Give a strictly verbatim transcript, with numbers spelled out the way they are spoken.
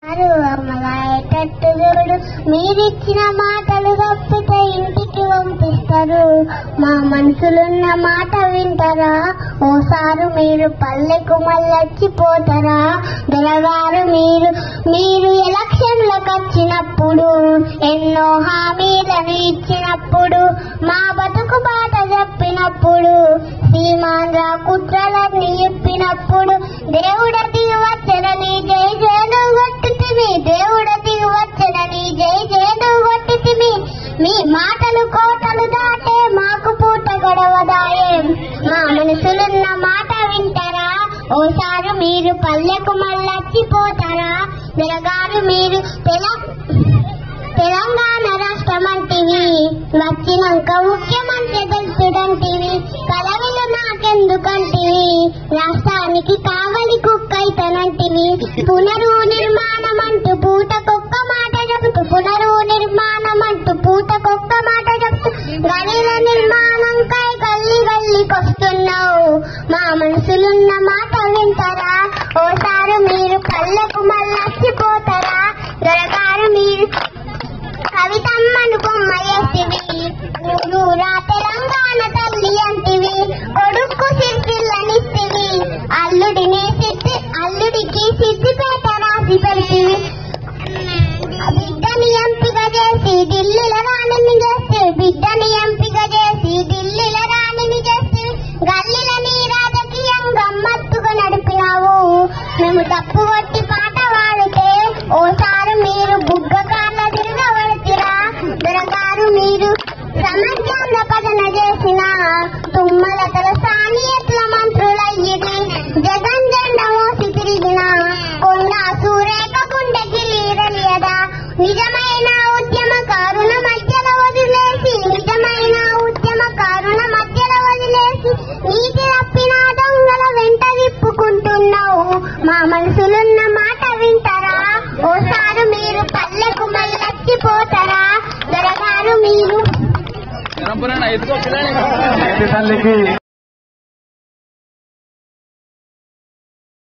అమలాయేటట్టుడు మీరిచ్చిన మాటలు తప్పితే ఇంటికి పంపిస్తారు. మా మనసులున్న మాట వింటారా? ఓసారు మీరు పల్లెకు మళ్ళొచ్చిపోతారా? దొరగారు మీరు మీరు ఎలక్షన్లకు వచ్చినప్పుడు ఎన్నో హామీలను ఇచ్చినప్పుడు మా బతుకు బాట చెప్పినప్పుడు సీమాంధ్ర కుట్రలన్నీ చెప్పినప్పుడు దేవుడ దిగి వచ్చనని జై జయలు కొట్టుతిమి దేవుడ దిగి వచ్చనని జై జయలు కొట్టుతిమి. మీ మాటలు కోటలు దాటే మాకు పూట గడవదాయే. మా మనసులున్న మాట వింటారా? ఓసారి మీరు పల్లెకు మళ్ళొచ్చిపోతారా? దొరగారు మీరు తెల తెలంగాణ రాష్ట్రం అంటివి వచ్చినాక ముఖ్యమంత్రి తెలుసుడంటివి కలవిలు నాకెందుకంటివి రాష్ట్రానికి కావలి కుక్కైతనంటివి. పునరు నిర్మాణం అంటూ పూటకొక్క మాట చెబుతూ పునరు నిర్మాణం అంటూ పూటకొక్క మాట చెబుతూ గలీల నిర్మాణంకై గల్లి గల్లికొస్తున్నావు. మా మనసులున్న మాట వింటారా? ఓసారి మీరు పల్లెకు మళ్ళొచ్చిపోతారా? దొరగారు మీరు కవితమ్మను బొమ్మ చేసివి నువ్వురా తెలంగాణ తల్లి అంటివి కొడుకు సిరిపిల్లనిస్తివి అల్లుడిని సిద్ధి అల్లుడికి సిద్ధిపేట రాసి పెడితివి. బిడ్డని ఎంపిక చేసి ఢిల్లీల రాణిని చేస్తే బిడ్డని ఎంపిక చేసి ఢిల్లీల రాణిని చేస్తే గల్లీలని రాజకీయం గమ్మత్తుగా నడిపినావు. మేము తప్పు కొట్టి పాట పాడితే ఓసారి మీరు బుగ్గ కాళ్ళ తిరగబడుతురా? దొరగారు మీరు సమర్థాన్న పదన చేసిన తుమ్మల తల సానియత్ల మంత్రులయ్యిది జగన్ జెండ మోసి తిరిగిన కొండ సూరేఖ గుండెకి లీరలియదా. నిజమైన ఉద్యమకారుల మధ్యలో వదిలేసి నిజమైన ఉద్యమకారుల మధ్యలో వదిలేసి నీతి తప్పిన దొంగల వెంట తిప్పుకుంటున్నావు. మా మనసులున్న మాట వింటారా? ఓసారి మీరు పల్లెకు మళ్ళొచ్చిపోతారా? దొరగారు మీరు